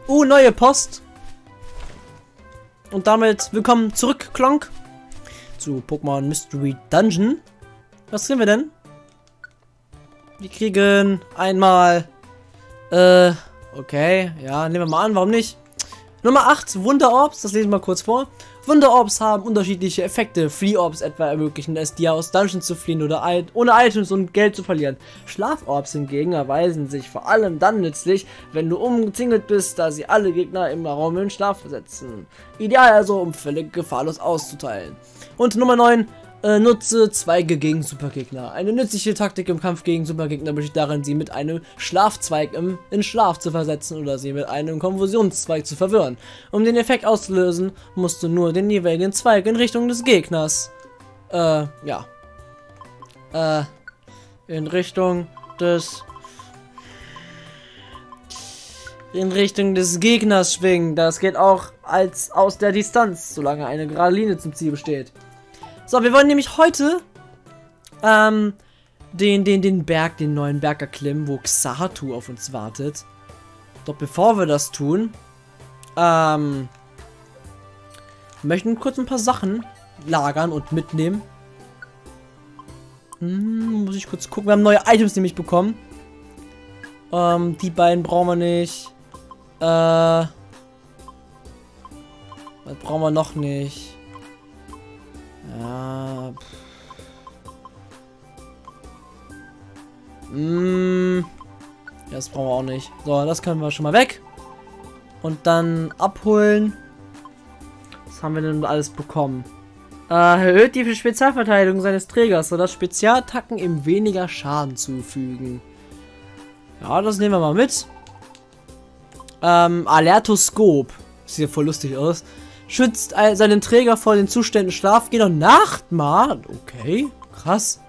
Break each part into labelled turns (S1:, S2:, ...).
S1: Neue Post. Und damit willkommen zurück, Klonk, zu Pokémon Mystery Dungeon. Was kriegen wir denn? Wir kriegen einmal, okay, ja, nehmen wir mal an, warum nicht? Nummer 8, Wunderorbs, das lesen wir mal kurz vor. Wunderorbs haben unterschiedliche Effekte. Flee-Orbs etwa ermöglichen es dir aus Dungeons zu fliehen oder ohne Items und Geld zu verlieren. Schlaforbs hingegen erweisen sich vor allem dann nützlich, wenn du umzingelt bist, da sie alle Gegner im Raum in Schlaf versetzen. Ideal also, um völlig gefahrlos auszuteilen. Und Nummer 9, nutze Zweige gegen Supergegner. Eine nützliche Taktik im Kampf gegen Supergegner besteht darin, sie mit einem Schlafzweig in Schlaf zu versetzen oder sie mit einem Konfusionszweig zu verwirren. Um den Effekt auszulösen, musst du nur den jeweiligen Zweig in Richtung des Gegners, ja. In Richtung des Gegners schwingen. Das geht auch als aus der Distanz, solange eine gerade Linie zum Ziel besteht. So, wir wollen nämlich heute den neuen Berg erklimmen, wo Xatu auf uns wartet. Doch bevor wir das tun, möchten kurz ein paar Sachen lagern und mitnehmen. Muss ich kurz gucken. Wir haben neue Items nämlich bekommen. Die beiden brauchen wir nicht. Was brauchen wir noch nicht? Ja. Das brauchen wir auch nicht. So, das können wir schon mal weg. Und dann abholen. Was haben wir denn alles bekommen? Erhöht die Spezialverteidigung seines Trägers, sodass Spezialattacken ihm weniger Schaden zufügen. Ja, das nehmen wir mal mit. Alertoskop. Sieht ja voll lustig aus. Schützt seinen Träger vor den Zuständen Schlafgehen und Nachtmahl. Okay, krass.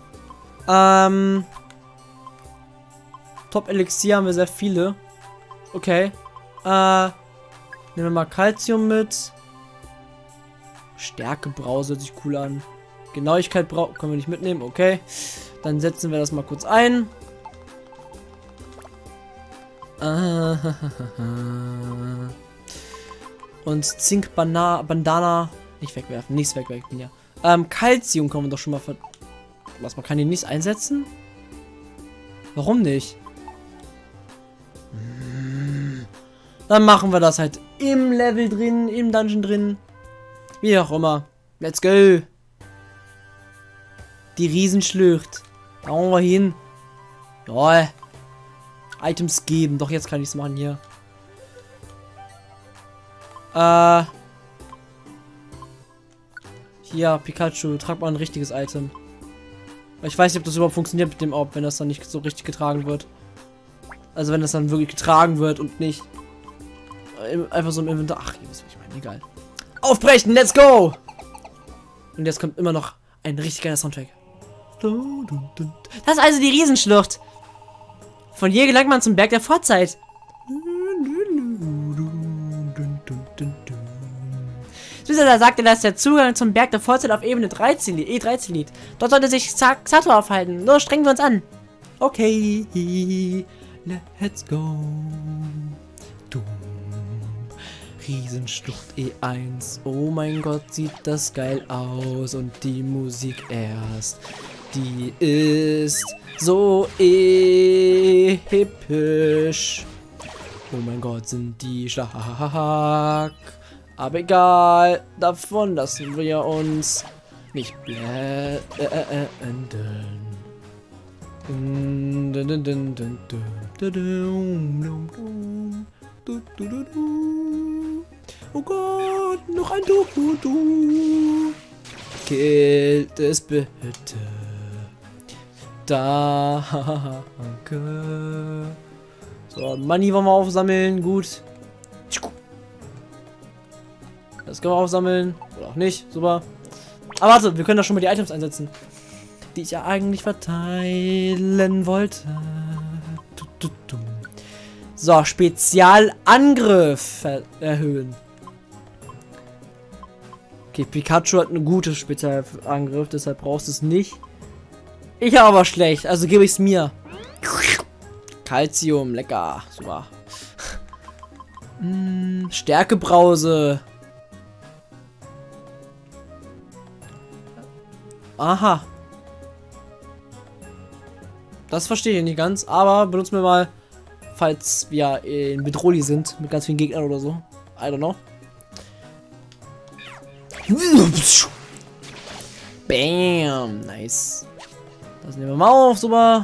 S1: Top-Elixier haben wir sehr viele. Okay. Nehmen wir mal Calcium mit. Stärkebrause hört sich cool an. Genauigkeit können wir nicht mitnehmen. Okay. Dann setzen wir das mal kurz ein. Und Zink-Bandana nicht wegwerfen. Nichts wegwerfen, ja. Calcium kann man doch schon mal man kann ihn nicht einsetzen? Warum nicht? Dann machen wir das halt im Level drin, im Dungeon drin. Wie auch immer. Let's go. Die Riesenschlucht. Da wollen wir hin. Jawohl. Items geben. Doch, jetzt kann ich es machen hier. Hier, Pikachu, trag mal ein richtiges Item. Ich weiß nicht, ob das überhaupt funktioniert mit dem Orb, wenn das dann nicht so richtig getragen wird. Also wenn das dann wirklich getragen wird und nicht einfach so im Inventar. Ach, ihr wisst, was ich meine. Egal. Aufbrechen, let's go! Und jetzt kommt immer noch ein richtig geiler Soundtrack. Das ist also die Riesenschlucht. Von hier gelangt man zum Berg der Vorzeit. Da sagte, dass der Zugang zum Berg der Vorzeit auf Ebene 13 liegt. Dort sollte sich Xatu aufhalten. Los, strengen wir uns an. Okay, let's go. Riesenschlucht E1. Oh mein Gott, sieht das geil aus. Und die Musik erst. Die ist so episch. Oh mein Gott, sind die stark. Aber egal, davon lassen wir uns nicht blenden. Oh Gott, noch ein Du. Killt es bitte. Danke. So, Money wollen wir aufsammeln. Gut. Das können wir aufsammeln. Oder auch nicht. Super. Aber warte, wir können da schon mal die Items einsetzen. Die ich ja eigentlich verteilen wollte. So, Spezialangriff erhöhen. Okay, Pikachu hat einen guten Spezialangriff, deshalb brauchst du es nicht. Ich habe aber schlecht, also gebe ich es mir. Calcium, lecker. Super. Stärkebrause. Aha. Das verstehe ich nicht ganz, aber benutzen wir mal, falls wir in Bedrohung sind, mit ganz vielen Gegnern oder so. I don't know. Bam, nice. Das nehmen wir mal auf, super.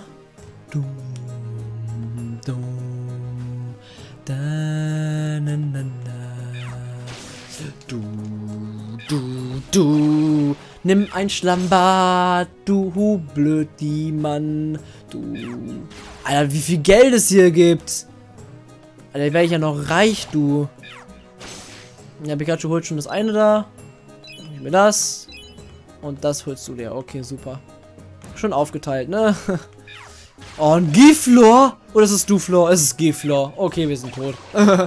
S1: Du. Nimm ein Schlammbad, du blöd die Mann, du. Alter, wie viel Geld es hier gibt. Alter, wäre ich ja noch reich, du. Ja, Pikachu holt schon das eine da. Ich mir das. Und das holst du dir. Okay, super. Schon aufgeteilt, ne? Oh, ein Giflor? Oder ist es Duflor? Es ist Giflor. Okay, wir sind tot.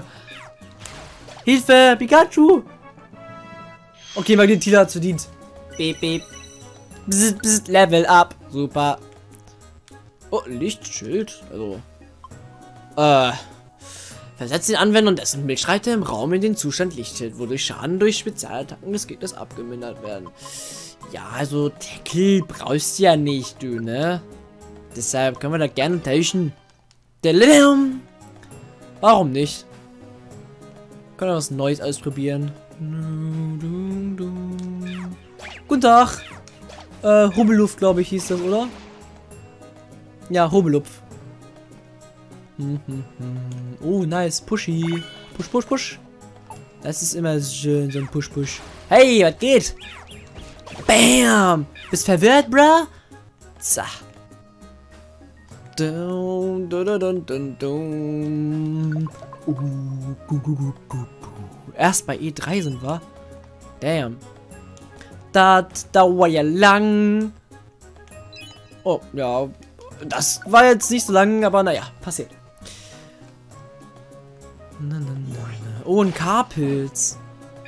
S1: Hilfe, Pikachu! Okay, Magnetila hat's verdient. Beep, beep. Bzz, bzz, Level up. Super. Oh, Lichtschild. Also. Versetzt den Anwender und dessen Mitstreiter im Raum in den Zustand Lichtschild, wodurch Schaden durch Spezialattacken des Gegners abgemindert werden. Ja, also Tackle brauchst du ja nicht, du, ne? Deshalb können wir da gerne tauschen. Warum nicht? Können wir was Neues ausprobieren. Guten Tag. Hubelluft, glaube ich, hieß das, oder? Ja, Hubelupf. Oh, nice. Pushy. Push, push, push. Das ist immer schön, so ein Push, push. Hey, was geht? Bam! Bist verwirrt, bruh? Zah. Dun, dun, dun, dun, dun. Erst bei E3 sind wir. Damn. Das dauert ja lang. Oh, ja. Das war jetzt nicht so lang, aber naja, passiert. Oh, ein Karpilz.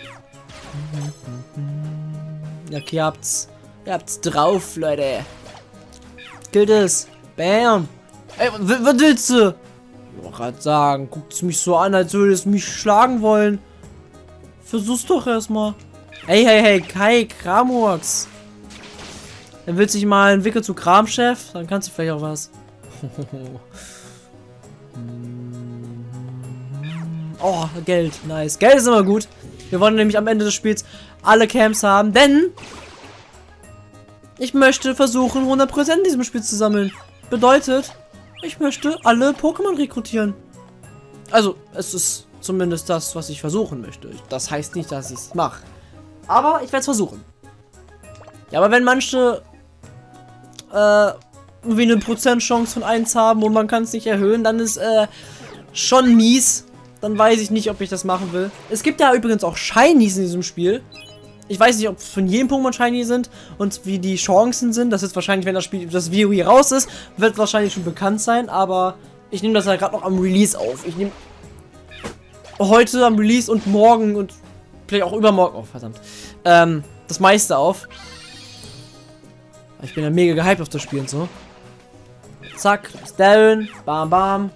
S1: Ja, okay, ihr habt's drauf, Leute. Killt es. Bam. Ey, was willst du? Ich wollte gerade sagen, guckt mich so an, als würde es mich schlagen wollen. Versuch's doch erstmal. Hey, Kai Kramurks. Dann willst du dich mal entwickeln zu Kramchef? Dann kannst du vielleicht auch was. Oh, Geld. Nice. Geld ist immer gut. Wir wollen nämlich am Ende des Spiels alle Camps haben, denn ich möchte versuchen, 100% in diesem Spiel zu sammeln. Bedeutet, ich möchte alle Pokémon rekrutieren. Also, es ist zumindest das, was ich versuchen möchte. Das heißt nicht, dass ich es mache. Aber ich werde es versuchen. Ja, aber wenn manche irgendwie eine Prozentchance von 1 haben und man kann es nicht erhöhen, dann ist schon mies. Dann weiß ich nicht, ob ich das machen will. Es gibt ja übrigens auch Shinies in diesem Spiel. Ich weiß nicht, ob von jedem Pokémon Shiny sind und wie die Chancen sind. Das ist wahrscheinlich, wenn das Video hier raus ist, wird wahrscheinlich schon bekannt sein. Aber ich nehme das ja gerade noch am Release auf. Ich nehme heute am Release und morgen und vielleicht auch übermorgen, oh verdammt, das meiste auf. Ich bin ja mega gehypt auf das Spiel und so. Zack, down, bam, bam.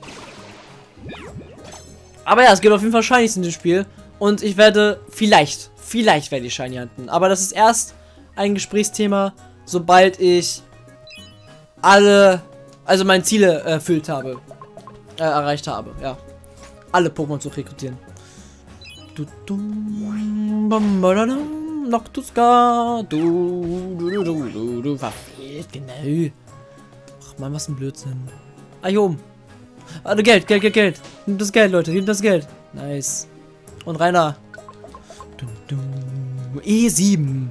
S1: Aber ja, es gibt auf jeden Fall Shinies in dem Spiel. Und ich werde vielleicht werde ich Shiny hunten. Aber das ist erst ein Gesprächsthema, sobald ich alle, also meine Ziele erfüllt habe. Erreicht habe, ja. Alle Pokémon zu rekrutieren. Noctuska. Verfehlt, genau. Ach man, was ein Blödsinn. Ah, hier oben. Warte, Geld. Nehmt das Geld, Leute. Nehmt das Geld. Nice. Und rein da. E7.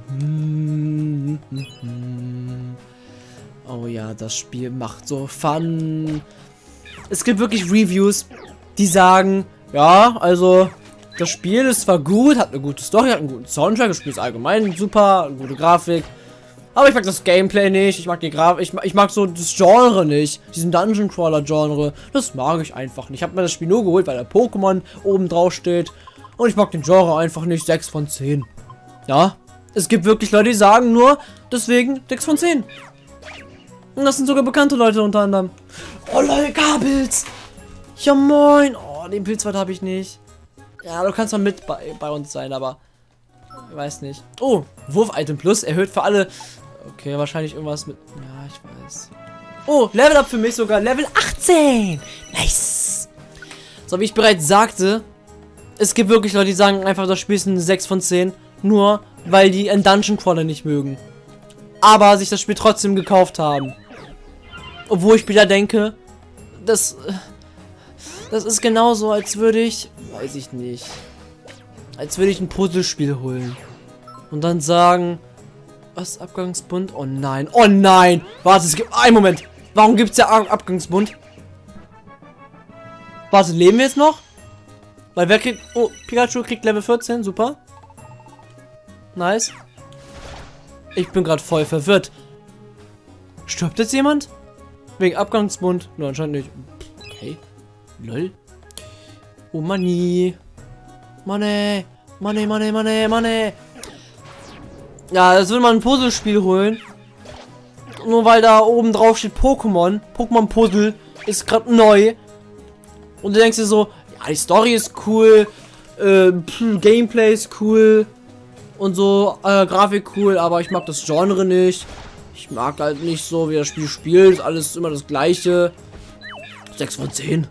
S1: Oh ja, das Spiel macht so Fun. Es gibt wirklich Reviews, die sagen, ja, also das Spiel ist zwar gut, hat eine gute Story, hat einen guten Soundtrack, das Spiel ist allgemein super, eine gute Grafik. Aber ich mag das Gameplay nicht, ich mag die Grafik, ich mag so das Genre nicht, diesen Dungeon Crawler Genre, das mag ich einfach nicht. Ich habe mir das Spiel nur geholt, weil der Pokémon oben drauf steht und ich mag den Genre einfach nicht, 6 von 10. Ja, es gibt wirklich Leute, die sagen nur, deswegen 6 von 10. Und das sind sogar bekannte Leute unter anderem. Oh Leute, Kabels! Ja moin! Oh, den Pilzwald habe ich nicht. Ja, du kannst mal mit bei uns sein, aber ich weiß nicht. Oh, Wurf-Item Plus erhöht für alle. Okay, wahrscheinlich irgendwas mit. Ja, ich weiß. Oh, Level Up für mich sogar. Level 18. Nice. So, wie ich bereits sagte, es gibt wirklich Leute, die sagen einfach, das Spiel ist eine 6 von 10. Nur, weil die einen Dungeon Crawler nicht mögen. Aber sich das Spiel trotzdem gekauft haben. Obwohl ich wieder denke, das ist genauso, als würde ich, weiß ich nicht, als würde ich ein Puzzlespiel holen. Und dann sagen, was, Abgangsbund? Oh nein, oh nein. Warte, es gibt, einen Moment. Warum gibt es ja Abgangsbund? Warte, leben wir jetzt noch? Weil wer kriegt, oh, Pikachu kriegt Level 14, super. Nice. Ich bin gerade voll verwirrt. Stirbt jetzt jemand? Wegen Abgangsbund? Nur anscheinend nicht. Okay. Lol. Oh, Money. Money. Money, Money, Money, Money. Ja, das will man ein Puzzlespiel holen. Nur weil da oben drauf steht Pokémon. Pokémon Puzzle ist gerade neu. Und du denkst dir so, ja, die Story ist cool. Gameplay ist cool. Und so, Grafik cool, aber ich mag das Genre nicht. Ich mag halt nicht so, wie das Spiel spielt. Alles immer das gleiche. 6 von 10.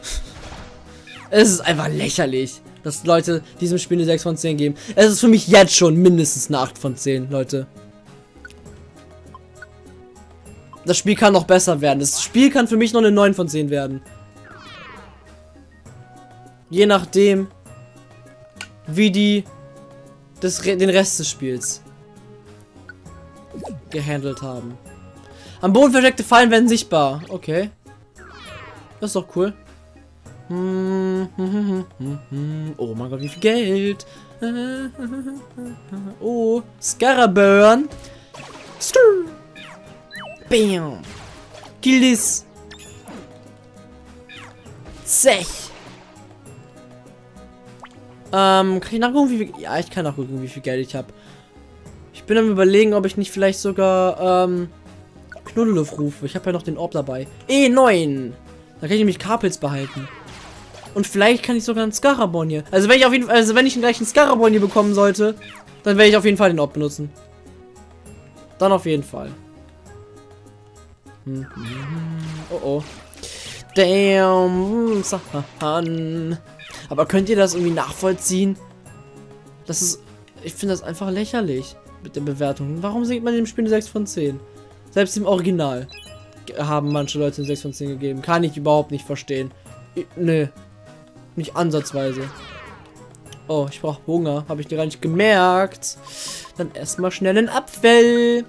S1: Es ist einfach lächerlich, dass Leute diesem Spiel eine 6 von 10 geben. Es ist für mich jetzt schon mindestens eine 8 von 10, Leute. Das Spiel kann noch besser werden. Das Spiel kann für mich noch eine 9 von 10 werden. Je nachdem, wie die den Rest des Spiels gehandelt haben. Am Boden versteckte Fallen werden sichtbar. Okay. Das ist doch cool. Oh mein Gott, wie viel Geld. Oh, Scaraburn. Bam. Kill this. Zech. Kann ich nachgucken, wie viel... Ja, ich kann nachgucken, wie viel Geld ich habe. Ich bin am Überlegen, ob ich nicht vielleicht sogar, Knuddelhof rufe. Ich habe ja noch den Orb dabei. E9. Da kann ich nämlich Carpels behalten. Und vielleicht kann ich sogar einen Scarabon hier. Also wenn ich auf jeden Fall... Also wenn ich gleich einen Scarabon hier bekommen sollte, dann werde ich auf jeden Fall den Orb benutzen. Dann auf jeden Fall. Oh oh. Damn. Sahan. Aber könnt ihr das irgendwie nachvollziehen? Das ist... Ich finde das einfach lächerlich mit der Bewertung. Warum sieht man dem Spiel eine 6 von 10? Selbst im Original haben manche Leute eine 6 von 10 gegeben. Kann ich überhaupt nicht verstehen. Nö. Nicht ansatzweise. Oh, ich brauche Hunger. Habe ich dir gar nicht gemerkt. Dann erstmal schnell einen Apfel.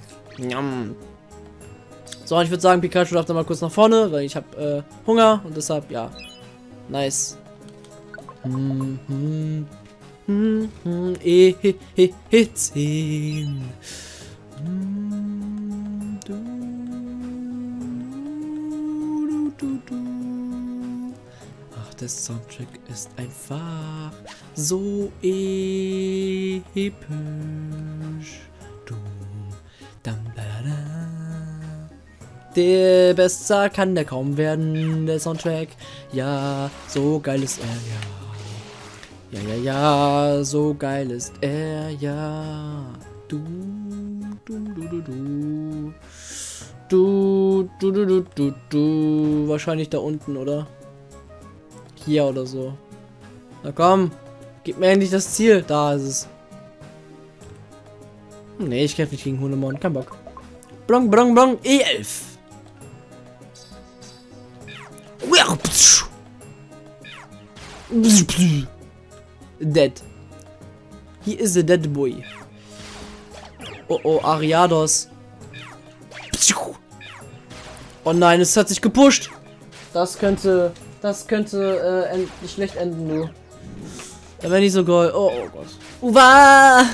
S1: So, ich würde sagen, Pikachu darf da mal kurz nach vorne, weil ich habe Hunger und deshalb, ja. Nice. E10. Ach, der Soundtrack ist einfach so episch. Der besser kann der kaum werden, der Soundtrack. Ja, so geil ist er, ja. Ja, so geil ist er, ja. Wahrscheinlich da unten, oder? Hier oder so. Na komm, gib mir endlich das Ziel. Da ist es. Nee, ich kämpfe nicht gegen Hundemon, kein Bock. Blong, blong, blong, E11. Dead. He is a dead boy. Oh oh, Ariados. Oh nein, es hat sich gepusht. Das könnte schlecht enden, du. Da wäre nicht so geil. Oh, oh Gott. Uwa!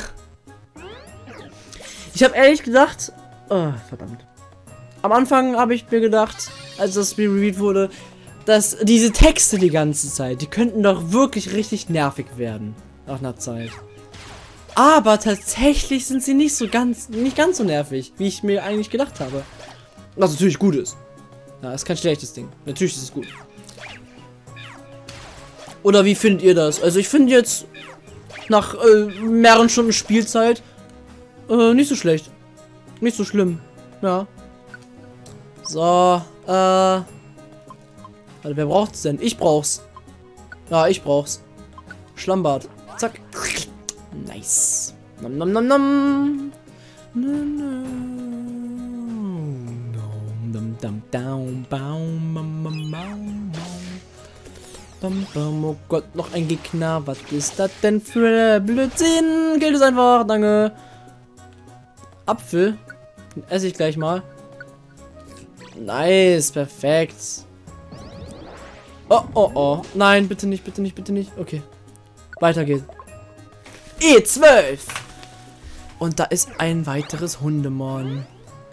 S1: Ich habe ehrlich gedacht, oh, verdammt. Am Anfang habe ich mir gedacht, als das Spiel reviewed wurde, dass diese Texte die ganze Zeit, die könnten doch wirklich richtig nervig werden. Nach einer Zeit. Aber tatsächlich sind sie nicht ganz so nervig, wie ich mir eigentlich gedacht habe. Was natürlich gut ist. Ja, ist kein schlechtes Ding. Natürlich ist es gut. Oder wie findet ihr das? Also ich finde jetzt nach mehreren Stunden Spielzeit nicht so schlecht. Nicht so schlimm. Ja. So, warte, wer braucht's denn? Ich brauch's. Ja, ich brauch's. Schlammbad. Zack. Nice. Nom nom nom nom. Oh Gott, noch ein Gegner. Was ist das denn für Blödsinn? Gilt es einfach. Danke. Apfel. Den esse ich gleich mal. Nice, perfekt. Oh, oh, oh. Nein, bitte nicht, bitte nicht, bitte nicht. Okay. Weiter geht's. E12. Und da ist ein weiteres Hundemon.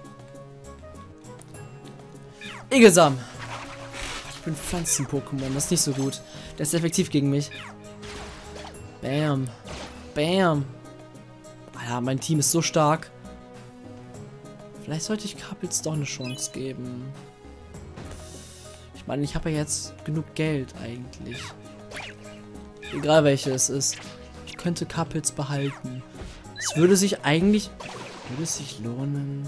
S1: Igelsam. Ich bin Pflanzen-Pokémon, das ist nicht so gut. Der ist effektiv gegen mich. Bam. Bam. Ja, mein Team ist so stark. Vielleicht sollte ich Kapitz doch eine Chance geben. Ich meine, ich habe ja jetzt genug Geld eigentlich. Egal welche es ist. Ich könnte Kapitz behalten. Es würde sich eigentlich... Würde es sich lohnen?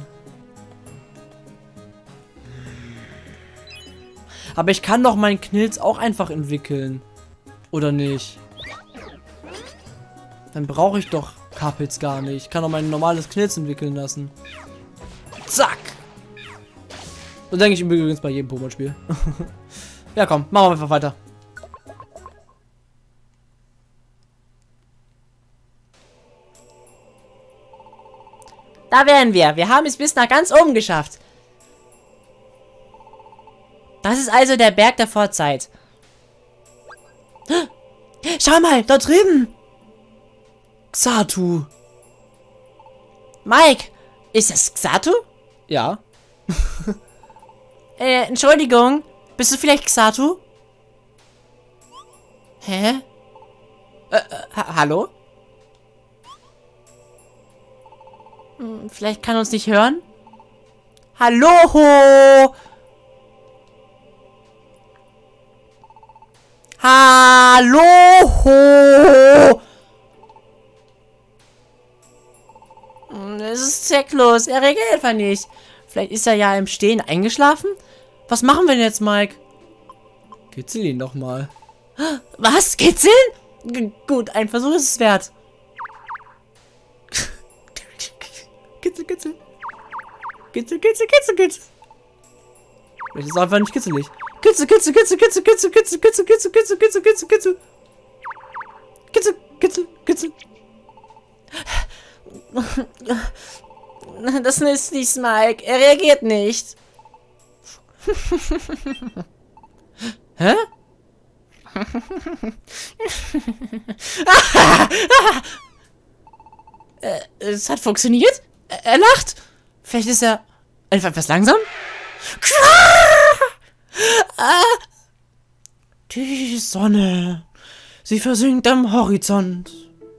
S1: Aber ich kann doch meinen Knilz auch einfach entwickeln. Oder nicht? Dann brauche ich doch Kapitz gar nicht. Ich kann doch mein normales Knilz entwickeln lassen. Zack! So denke ich übrigens bei jedem Pokémon-Spiel. Ja, komm, machen wir einfach weiter. Da wären wir. Wir haben es bis nach ganz oben geschafft. Das ist also der Berg der Vorzeit. Schau mal, dort drüben. Xatu. Mike, ist das Xatu? Ja. Entschuldigung. Bist du vielleicht Xatu? Hä? Hallo? Vielleicht kann er uns nicht hören? Hallo! Hallo! Es ist zwecklos. Er reagiert einfach nicht. Vielleicht ist er ja im Stehen eingeschlafen? Was machen wir denn jetzt, Mike? Kitzel ihn doch mal. Was? Kitzeln? Gut, ein Versuch ist es wert. Kitzel, kitzel. Kitzel, kitzel, kitzel, kitzel. Das ist einfach nicht kitzelig. Kitzel, kitzel, kitzel, kitzel, kitzel, kitzel, kitzel, kitzel, kitzel, kitzel, kitzel, kitzel. Kitzel, kitzel, kitzel. Das ist nicht Mike. Er reagiert nicht. Hä? Es hat funktioniert. Er lacht. Vielleicht ist er einfach etwas langsam. Die Sonne. Sie versinkt am Horizont.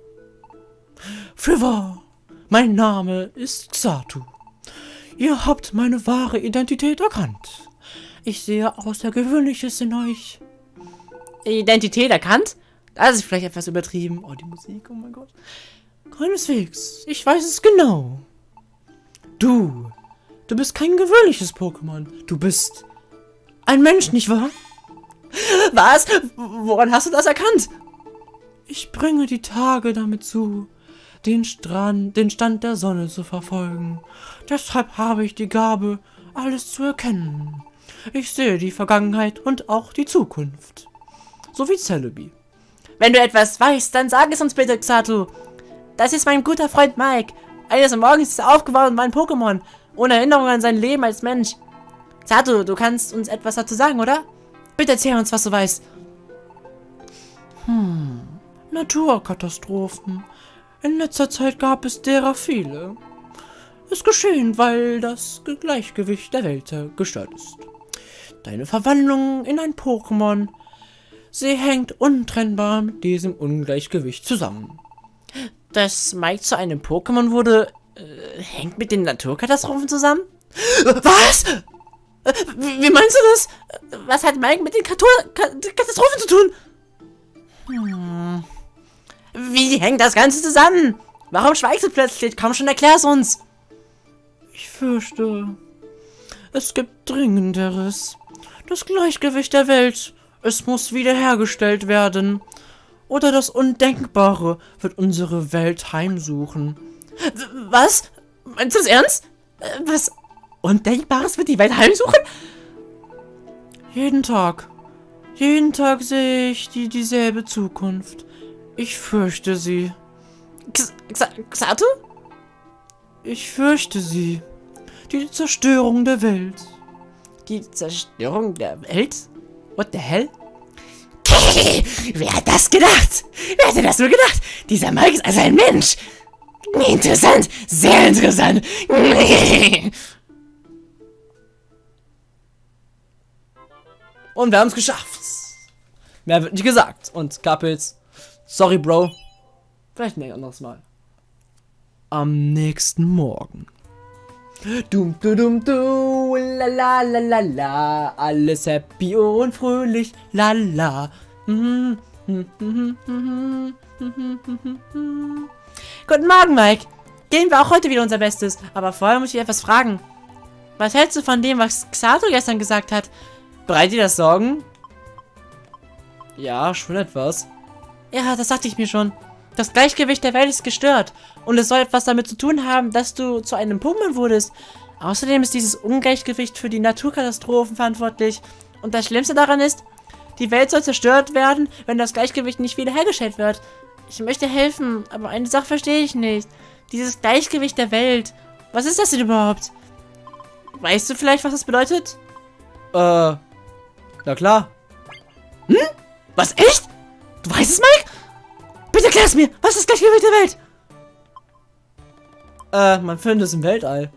S1: Fürwahr, mein Name ist Xatu. Ihr habt meine wahre Identität erkannt. Ich sehe Außergewöhnliches in euch. Identität erkannt? Das ist vielleicht etwas übertrieben. Oh, die Musik, oh mein Gott. Keineswegs. Ich weiß es genau. Du bist kein gewöhnliches Pokémon. Du bist ein Mensch, nicht wahr? Was? Woran hast du das erkannt? Ich bringe die Tage damit zu, den Stand der Sonne zu verfolgen. Deshalb habe ich die Gabe, alles zu erkennen. Ich sehe die Vergangenheit und auch die Zukunft. So wie Celebi. Wenn du etwas weißt, dann sag es uns bitte, Xatu. Das ist mein guter Freund Mike. Eines Morgens ist er aufgewacht und war ein Pokémon. Ohne Erinnerung an sein Leben als Mensch. Xatu, du kannst uns etwas dazu sagen, oder? Bitte erzähl uns, was du weißt. Naturkatastrophen. In letzter Zeit gab es derer viele. Es geschehen, weil das Gleichgewicht der Welt gestört ist. Deine Verwandlung in ein Pokémon, sie hängt untrennbar mit diesem Ungleichgewicht zusammen. Dass Mike zu einem Pokémon wurde, hängt mit den Naturkatastrophen zusammen? Was? Wie meinst du das? Was hat Mike mit den Katastrophen zu tun? Wie hängt das Ganze zusammen? Warum schweigst du plötzlich? Komm schon, erklär's uns. Ich fürchte, es gibt Dringenderes. Das Gleichgewicht der Welt. Es muss wiederhergestellt werden. Oder das Undenkbare wird unsere Welt heimsuchen. Was? Meinst du das ernst? Was Undenkbares wird die Welt heimsuchen? Jeden Tag sehe ich dieselbe Zukunft. Ich fürchte sie. Xatu? Ich fürchte sie. Die Zerstörung der Welt. Die Zerstörung der Welt? What the hell? Wer hat das gedacht? Wer hätte das nur gedacht? Dieser Mike ist also ein Mensch. Interessant. Sehr interessant. Und wir haben es geschafft. Mehr wird nicht gesagt. Und Couples, sorry, Bro. Vielleicht ein anderes Mal. Am nächsten Morgen. Dum du dum du, la la la la la, alles happy und fröhlich, la la. Guten Morgen, Mike. Geben wir auch heute wieder unser Bestes. Aber vorher muss ich etwas fragen. Was hältst du von dem, was Xatu gestern gesagt hat? Bereitet dir das Sorgen? Ja, schon etwas. Ja, das sagte ich mir schon. Das Gleichgewicht der Welt ist gestört. Und es soll etwas damit zu tun haben, dass du zu einem Pokémon wurdest. Außerdem ist dieses Ungleichgewicht für die Naturkatastrophen verantwortlich. Und das Schlimmste daran ist, die Welt soll zerstört werden, wenn das Gleichgewicht nicht wiederhergestellt wird. Ich möchte helfen, aber eine Sache verstehe ich nicht. Dieses Gleichgewicht der Welt. Was ist das denn überhaupt? Weißt du vielleicht, was das bedeutet? Na klar. Hm? Was, echt? Du weißt es, Mike? Bitte erklär es mir. Was ist das Gleichgewicht der Welt? Man findet es im Weltall.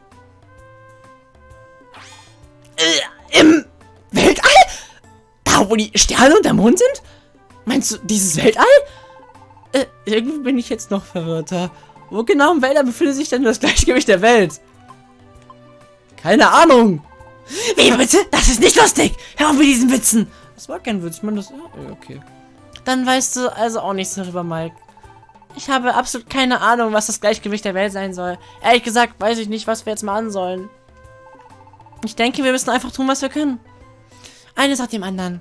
S1: Im Weltall? Da, wo die Sterne und der Mond sind? Meinst du dieses Weltall? Irgendwie bin ich jetzt noch verwirrter. Wo genau im Weltall befindet sich denn das Gleichgewicht der Welt? Keine Ahnung. Wie bitte? Das ist nicht lustig. Hör auf mit diesen Witzen. Das war kein Witz, man. Das. Ja, okay. Dann weißt du also auch nichts darüber, Mike. Ich habe absolut keine Ahnung, was das Gleichgewicht der Welt sein soll. Ehrlich gesagt weiß ich nicht, was wir jetzt machen sollen. Ich denke, wir müssen einfach tun, was wir können. Eines nach dem anderen.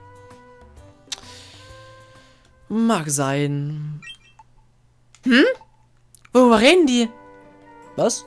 S1: Mag sein. Hm? Worüber reden die? Was?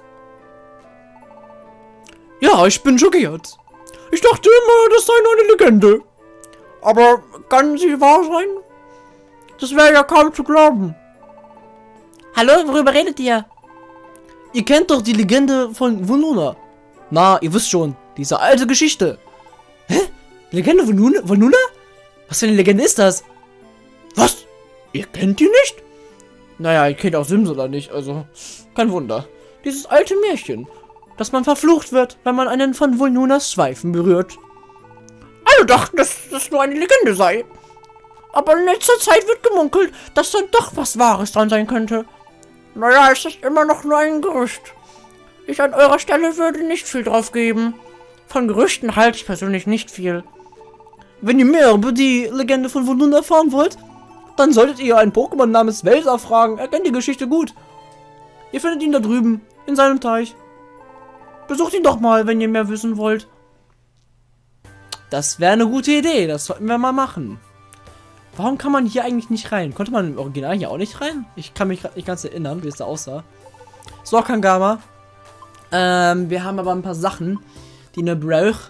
S1: Ja, ich bin schockiert. Ich dachte immer, das sei nur eine Legende. Aber kann sie wahr sein? Das wäre ja kaum zu glauben. Hallo, worüber redet ihr? Ihr kennt doch die Legende von Volnuna. Na, ihr wisst schon, diese alte Geschichte. Hä? Legende von Volnuna? Was für eine Legende ist das? Was? Ihr kennt die nicht? Naja, ihr kennt auch Simsala nicht, also kein Wunder. Dieses alte Märchen, dass man verflucht wird, wenn man einen von Volnunas Schweifen berührt. Alle dachten, dass das nur eine Legende sei. Aber in letzter Zeit wird gemunkelt, dass da doch was Wahres dran sein könnte. Naja, es ist immer noch nur ein Gerücht. Ich an eurer Stelle würde nicht viel drauf geben. Von Gerüchten halte ich persönlich nicht viel. Wenn ihr mehr über die Legende von Volnuna erfahren wollt, dann solltet ihr einen Pokémon namens Welser fragen. Er kennt die Geschichte gut. Ihr findet ihn da drüben, in seinem Teich. Besucht ihn doch mal, wenn ihr mehr wissen wollt. Das wäre eine gute Idee, das sollten wir mal machen. Warum kann man hier eigentlich nicht rein? Konnte man im Original hier auch nicht rein? Ich kann mich gerade nicht ganz erinnern, wie es da aussah. So, Kangama. Wir haben aber ein paar Sachen, die ne braucht.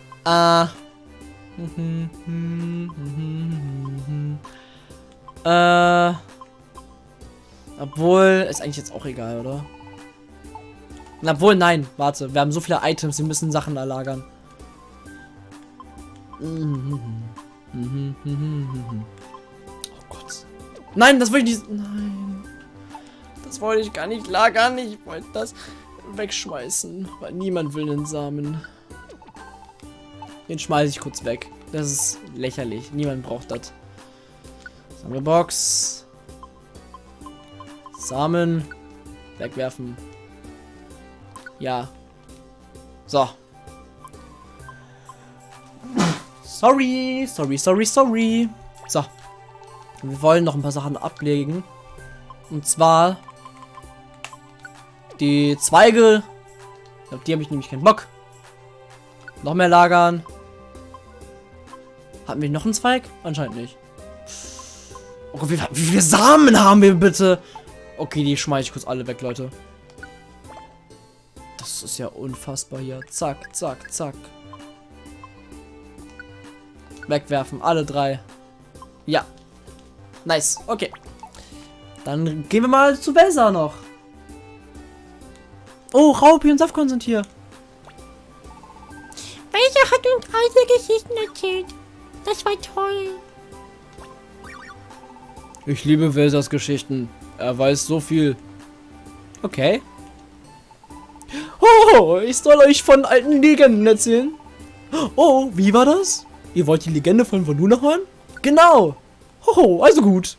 S1: Obwohl, ist eigentlich jetzt auch egal, oder? Obwohl, nein, warte. Wir haben so viele Items, wir müssen Sachen erlagern. Oh Gott. Nein, das wollte ich nicht. Nein. Das wollte ich gar nicht lagern. Ich wollte das wegschmeißen. Weil niemand will einen Samen. Den schmeiße ich kurz weg. Das ist lächerlich. Niemand braucht das. Sammelbox. Samen. Wegwerfen. Ja. So. Sorry. So. Wir wollen noch ein paar Sachen ablegen. Und zwar die Zweige. Auf die habe ich nämlich keinen Bock. Noch mehr lagern. Hatten wir noch einen Zweig? Anscheinend nicht. Oh Gott, wie viele Samen haben wir bitte? Okay, die schmeiße ich kurz alle weg, Leute. Das ist ja unfassbar hier. Zack, zack, zack. Wegwerfen, alle 3. Ja. Nice, okay. Dann gehen wir mal zu Welser noch. Oh, Raupi und Safkon sind hier.
S2: Welcher hat uns alte Geschichten erzählt? Das war toll.
S1: Ich liebe Welsers Geschichten. Er weiß so viel. Okay. Oh, ich soll euch von alten Legenden erzählen. Oh, wie war das? Ihr wollt die Legende von Voluna hören? Genau. Oh, also gut.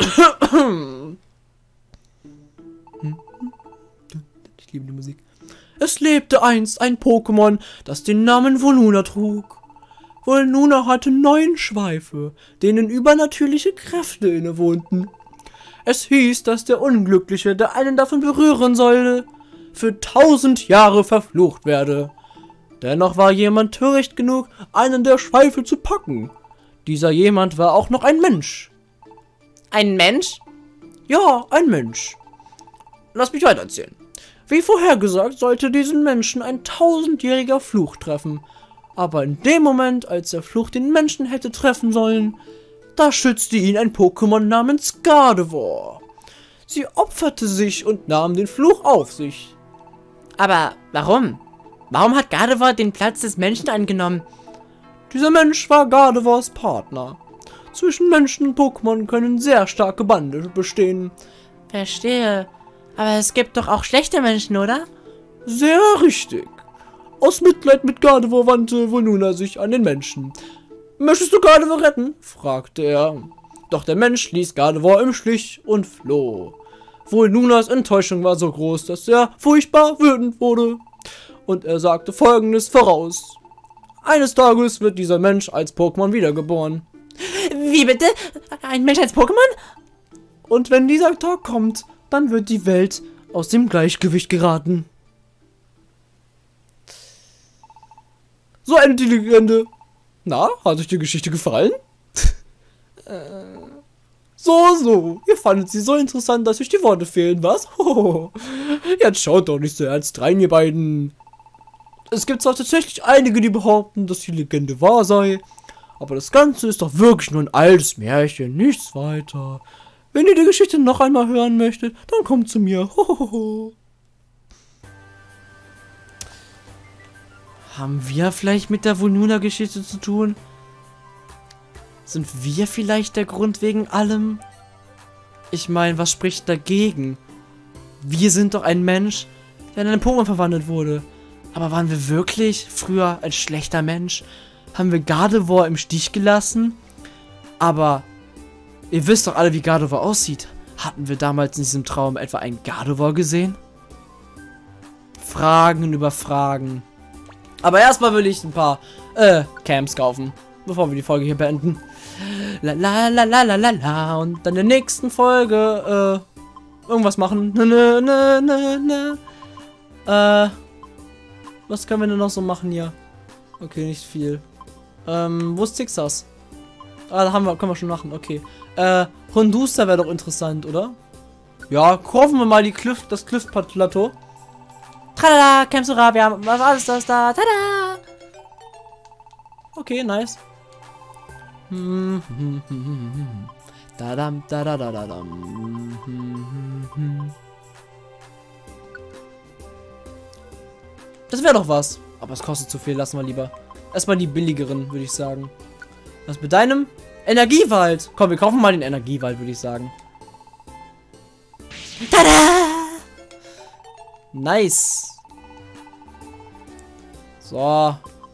S1: Ich liebe die Musik. Es lebte einst ein Pokémon, das den Namen Voluna trug. Voluna hatte 9 Schweife, denen übernatürliche Kräfte innewohnten. Es hieß, dass der Unglückliche, der einen davon berühren sollte, für 1000 Jahre verflucht werde. Dennoch war jemand töricht genug, einen der Schweife zu packen. Dieser jemand war auch noch ein Mensch. Ein Mensch? Ja, ein Mensch. Lass mich weitererzählen. Wie vorhergesagt, sollte diesen Menschen ein 1000-jähriger Fluch treffen. Aber in dem Moment, als der Fluch den Menschen hätte treffen sollen, da schützte ihn ein Pokémon namens Gardevoir. Sie opferte sich und nahm den Fluch auf sich.
S2: Aber warum? Warum hat Gardevoir den Platz des Menschen angenommen?
S1: Dieser Mensch war Gardevoirs Partner. Zwischen Menschen und Pokémon können sehr starke Bande bestehen.
S2: Verstehe. Aber es gibt doch auch schlechte Menschen, oder?
S1: Sehr richtig. Aus Mitleid mit Gardevoir wandte Voluna sich an den Menschen. Möchtest du Gardevoir retten? Fragte er. Doch der Mensch ließ Gardevoir im Stich und floh. Volunas Enttäuschung war so groß, dass er furchtbar wütend wurde. Und er sagte Folgendes voraus. Eines Tages wird dieser Mensch als Pokémon wiedergeboren.
S2: Wie bitte? Ein Mensch als Pokémon?
S1: Und wenn dieser Tag kommt, dann wird die Welt aus dem Gleichgewicht geraten. So endet die Legende. Na, hat euch die Geschichte gefallen? So. Ihr fandet sie so interessant, dass euch die Worte fehlen, was? Jetzt schaut doch nicht so ernst rein, ihr beiden. Es gibt zwar tatsächlich einige, die behaupten, dass die Legende wahr sei, aber das Ganze ist doch wirklich nur ein altes Märchen, nichts weiter. Wenn ihr die Geschichte noch einmal hören möchtet, dann kommt zu mir. Haben wir vielleicht mit der Voluna-Geschichte zu tun? Sind wir vielleicht der Grund wegen allem? Ich meine, was spricht dagegen? Wir sind doch ein Mensch, der in einen Pokémon verwandelt wurde. Aber waren wir wirklich früher ein schlechter Mensch? Haben wir Gardevoir im Stich gelassen? Aber ihr wisst doch alle, wie Gardevoir aussieht. Hatten wir damals in diesem Traum etwa einen Gardevoir gesehen? Fragen über Fragen. Aber erstmal will ich ein paar Camps kaufen, bevor wir die Folge hier beenden. La la la la la la la. Und dann in der nächsten Folge irgendwas machen. Was können wir denn noch so machen hier? Okay, nicht viel. Wo ist Zixas? Ah, da können wir schon machen, okay. Hondusta wäre doch interessant, oder? Ja, kaufen wir mal das Cliff-Plateau.
S2: Tralala, Kemsura, wir haben was alles das da. Tada!
S1: Okay, nice. Dadam, dadadadadam. Das wäre doch was. Aber es kostet zu viel, lassen wir lieber. Erstmal die billigeren, würde ich sagen. Was mit deinem Energiewald? Komm, wir kaufen mal den Energiewald, würde ich sagen.
S2: Tada!
S1: Nice. So.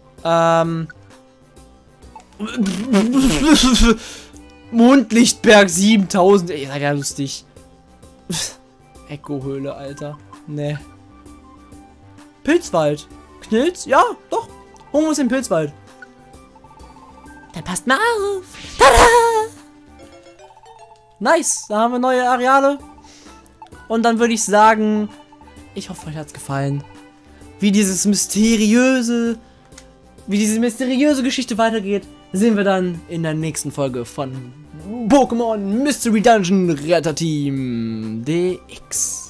S1: Mondlichtberg 7000. Ey, seid ja lustig. Echo-Höhle, Alter. Ne. Pilzwald. Knilz? Ja, doch. Holen wir uns den Pilzwald.
S2: Dann passt mal auf. Tada!
S1: Nice, da haben wir neue Areale. Und dann würde ich sagen, ich hoffe, euch hat's gefallen. Wie diese mysteriöse Geschichte weitergeht, sehen wir dann in der nächsten Folge von Pokémon Mystery Dungeon Retterteam DX.